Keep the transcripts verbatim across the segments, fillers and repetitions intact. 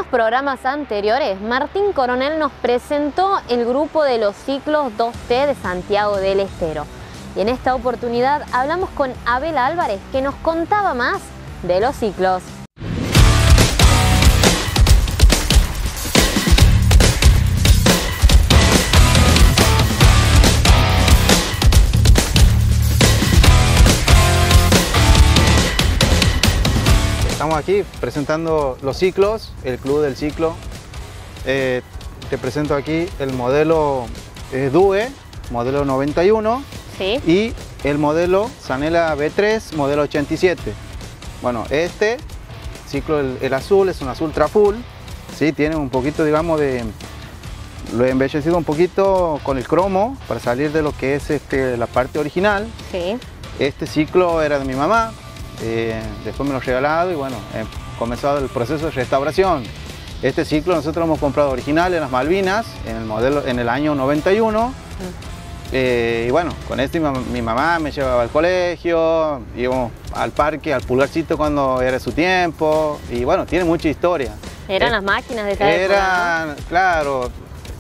programas anteriores, Martín Coronel nos presentó el grupo de los ciclos dos T de Santiago del Estero. Y en esta oportunidad hablamos con Abel Álvarez, que nos contaba más de los ciclos. Estamos aquí presentando los ciclos, el Club del Ciclo. Eh, te presento aquí el modelo eh, Due, modelo noventa y uno, ¿sí? Y el modelo Zanela V tres, modelo ochenta y siete. Bueno, este ciclo, el, el azul, es un azul traful, ¿sí? Tiene un poquito, digamos, de... Lo he embellecido un poquito con el cromo para salir de lo que es este, la parte original. Sí. Este ciclo era de mi mamá. Eh, después me lo he regalado y bueno, he comenzado el proceso de restauración. Este ciclo nosotros lo hemos comprado original en las Malvinas, en el, modelo, en el año noventa y uno. Mm. Eh, y bueno, con este mi, mi mamá me llevaba al colegio, íbamos al parque, al Pulgarcito cuando era su tiempo. Y bueno, tiene mucha historia. Eran eh, las máquinas de esa época, Era, ¿no? Claro,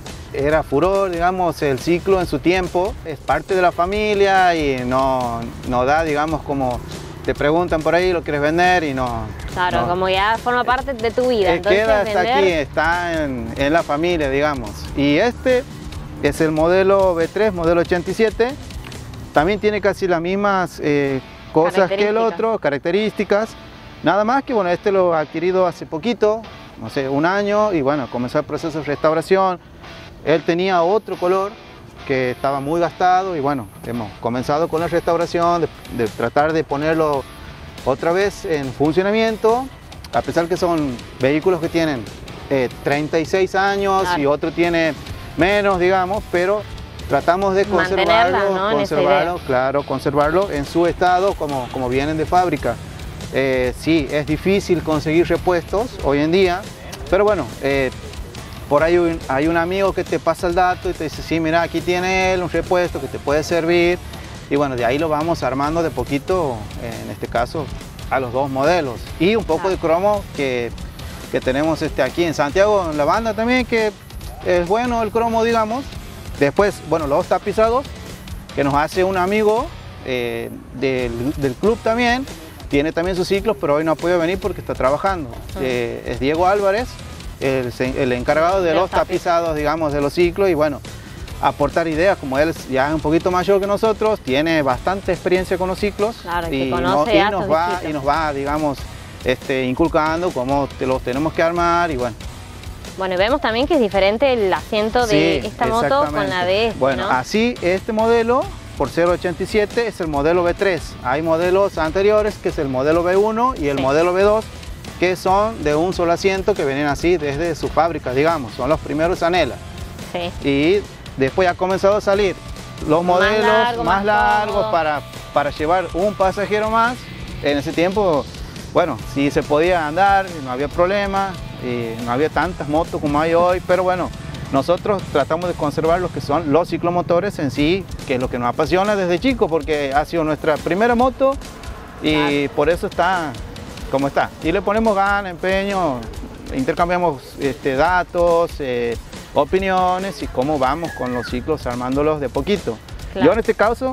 era furor, digamos, el ciclo en su tiempo. Es parte de la familia y no, no da, digamos, como... Te preguntan por ahí, lo quieres vender y no... Claro, no. Como ya forma parte de tu vida. Eh, Entonces, queda hasta vender... aquí, está en, en la familia, digamos. Y este es el modelo V tres, modelo ochenta y siete. También tiene casi las mismas eh, cosas que el otro, características. Nada más que, bueno, este lo he adquirido hace poquito, no sé, un año. Y bueno, comenzó el proceso de restauración. Él tenía otro color que estaba muy gastado y bueno, hemos comenzado con la restauración, de, de tratar de ponerlo otra vez en funcionamiento, a pesar que son vehículos que tienen eh, treinta y seis años, claro, y otro tiene menos, digamos, pero tratamos de conservarlo, ¿no? conservarlo, claro, conservarlo en su estado como, como vienen de fábrica. Eh, sí, es difícil conseguir repuestos hoy en día, pero bueno, eh, por ahí un, hay un amigo que te pasa el dato y te dice, sí, mira, aquí tiene él un repuesto que te puede servir. Y bueno, de ahí lo vamos armando de poquito, en este caso, a los dos modelos. Y un poco de cromo que, que tenemos este, aquí en Santiago, en la banda también, que es bueno el cromo, digamos. Después, bueno, los tapizados, que nos hace un amigo eh, del, del club también. Tiene también sus ciclos, pero hoy no ha podido venir porque está trabajando. Uh-huh. eh, es Diego Álvarez. El, el encargado de, de los tapizados, digamos, de los ciclos y bueno, aportar ideas, como él ya es un poquito mayor que nosotros, tiene bastante experiencia con los ciclos, claro, y, no, y, nos va, y nos va, digamos, este, inculcando cómo te los tenemos que armar y bueno. Bueno, vemos también que es diferente el asiento de sí, esta moto con la de este, Bueno, ¿no? Así este modelo, por ser ochenta y siete, es el modelo V tres. Hay modelos anteriores, que es el modelo V uno y el sí. modelo V dos, que son de un solo asiento, que vienen así desde su fábrica, digamos, son los primeros Zanela. Sí. Y después ha comenzado a salir los modelos más, largo, más, más largos para, para llevar un pasajero más. En ese tiempo, bueno, sí se podía andar, no había problema, y no había tantas motos como hay hoy, pero bueno, nosotros tratamos de conservar lo que son los ciclomotores en sí, que es lo que nos apasiona desde chico, porque ha sido nuestra primera moto y claro, por eso está como está. Y le ponemos ganas, empeño, intercambiamos este, datos, eh, opiniones y cómo vamos con los ciclos armándolos de poquito. Claro. Yo en este caso,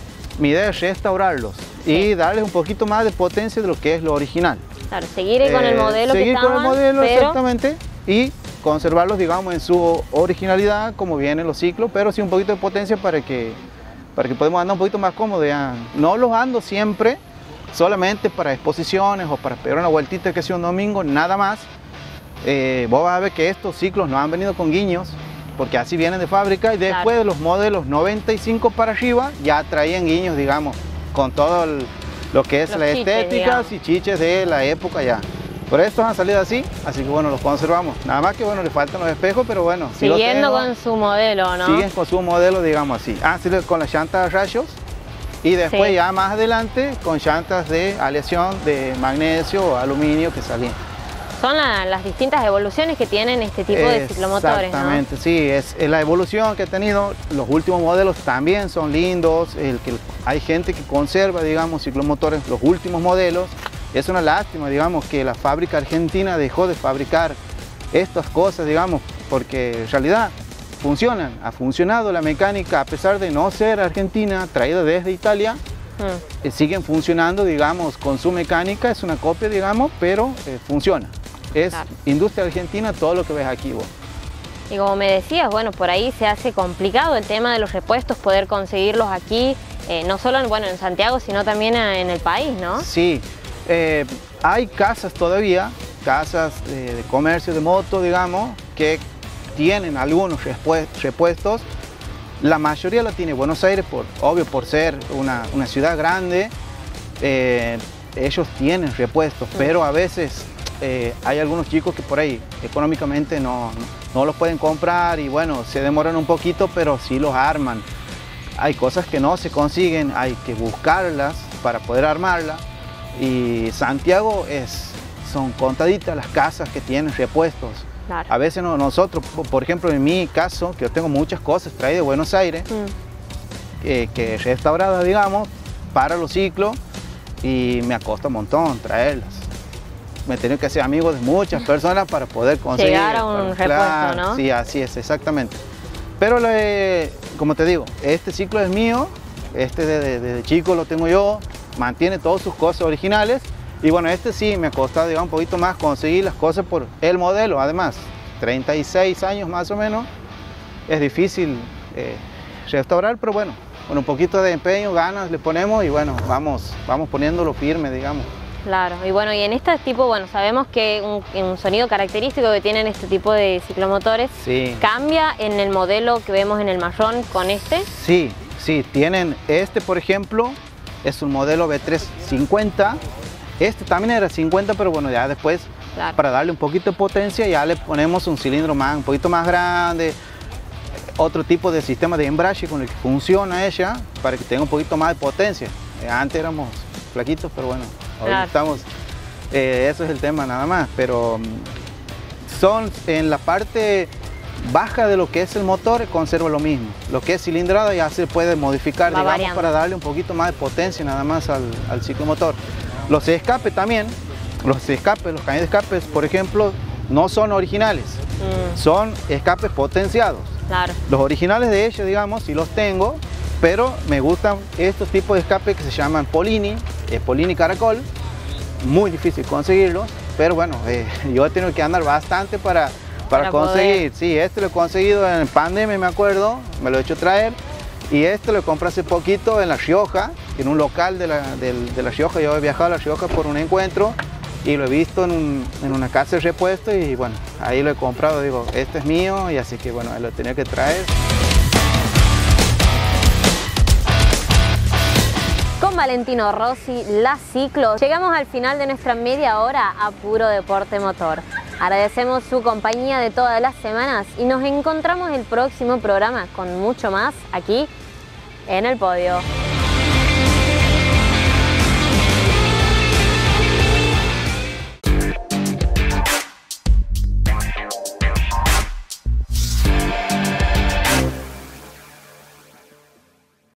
mi idea es restaurarlos sí. y darles un poquito más de potencia de lo que es lo original. Claro, seguir eh, con el modelo seguir que estaban, con el modelo, pero... exactamente, y conservarlos, digamos, en su originalidad, como vienen los ciclos, pero sí un poquito de potencia para que, para que podamos andar un poquito más cómodos. Ya. No los ando siempre solamente para exposiciones o para pegar una vueltita que sea un domingo, nada más. Eh, vos vas a ver que estos ciclos no han venido con guiños, porque así vienen de fábrica, y después claro, de los modelos noventa y cinco para arriba ya traían guiños, digamos, con todo el, lo que es las estéticas y chiches de la época ya. Pero estos han salido así, así que bueno, los conservamos. Nada más que bueno, le faltan los espejos, pero bueno. Siguiendo si tengo, con su modelo, ¿no? Siguen con su modelo, digamos así. Ah, sí, con las llantas rayos. Y después sí, ya más adelante con llantas de aleación de magnesio o aluminio que salían. Son la, las distintas evoluciones que tienen este tipo de ciclomotores, exactamente, ¿no? Sí, es, es la evolución que ha tenido. Los últimos modelos también son lindos. El que hay gente que conserva, digamos, ciclomotores, los últimos modelos. Es una lástima, digamos, que la fábrica argentina dejó de fabricar estas cosas, digamos, porque en realidad funcionan. Ha funcionado la mecánica, a pesar de no ser argentina, traída desde Italia, mm. eh, siguen funcionando, digamos, con su mecánica, es una copia, digamos, pero eh, funciona. Es claro. Industria argentina todo lo que ves aquí vos. Y como me decías, bueno, por ahí se hace complicado el tema de los repuestos, poder conseguirlos aquí, eh, no solo en, bueno, en Santiago, sino también en el país, ¿no? Sí, eh, hay casas todavía, casas de, de comercio de moto, digamos, que tienen algunos repuestos. La mayoría la tiene Buenos Aires, por, obvio, por ser una, una ciudad grande, eh, ellos tienen repuestos, mm. pero a veces eh, hay algunos chicos que por ahí económicamente no, no no los pueden comprar y bueno, se demoran un poquito, pero sí los arman. Hay cosas que no se consiguen, hay que buscarlas para poder armarlas. Y Santiago es, son contaditas las casas que tienen repuestos. Claro. A veces no, nosotros, por ejemplo, en mi caso, que yo tengo muchas cosas traídas de Buenos Aires, mm. eh, que restauradas, digamos, para los ciclos, y me acosta un montón traerlas. Me he tenido que hacer amigos de muchas personas para poder conseguir. Llegar a un para, repuesto, claro, ¿no? Sí, así es, exactamente. Pero, le, como te digo, este ciclo es mío, este desde de, de chico lo tengo yo, mantiene todas sus cosas originales. Y bueno, este sí me ha costado, digamos, un poquito más conseguir las cosas por el modelo. Además, treinta y seis años más o menos, es difícil eh, restaurar, pero bueno, con un poquito de empeño, ganas le ponemos y bueno, vamos, vamos poniéndolo firme, digamos. Claro, y bueno, y en este tipo, bueno, sabemos que un, un sonido característico que tienen este tipo de ciclomotores, sí. ¿Cambia en el modelo que vemos en el marrón con este? Sí, sí, tienen este, por ejemplo, es un modelo V tres cincuenta, este también era cincuenta, pero bueno, ya después, claro. Para darle un poquito de potencia, ya le ponemos un cilindro más, un poquito más grande, otro tipo de sistema de embrague con el que funciona ella, para que tenga un poquito más de potencia. Antes éramos flaquitos, pero bueno. Hoy claro. Estamos, eh, eso es el tema nada más, pero son en la parte baja de lo que es el motor, conserva lo mismo. Lo que es cilindrada ya se puede modificar, Va digamos, variando. Para darle un poquito más de potencia nada más al, al ciclomotor. Los escapes también, los escapes, los cañones de escapes, por ejemplo, no son originales, mm. son escapes potenciados. Claro. Los originales de ellos, digamos, sí los tengo, pero me gustan estos tipos de escape que se llaman Polini, eh, Polini Caracol, muy difícil conseguirlos, pero bueno, eh, yo he tenido que andar bastante para, para, para conseguir. Poder. Sí, este lo he conseguido en pandemia, me acuerdo, me lo he hecho traer, y este lo compré hace poquito en La Rioja, en un local de la, de, de La Rioja. Yo he viajado a La Rioja por un encuentro y lo he visto en, un, en una casa de repuesto y bueno, ahí lo he comprado, digo, este es mío, y así que bueno, lo tenía que traer. Con Valentino Rossi, La Ciclo, llegamos al final de nuestra media hora a puro deporte motor. Agradecemos su compañía de todas las semanas y nos encontramos el próximo programa con mucho más aquí en El Podio.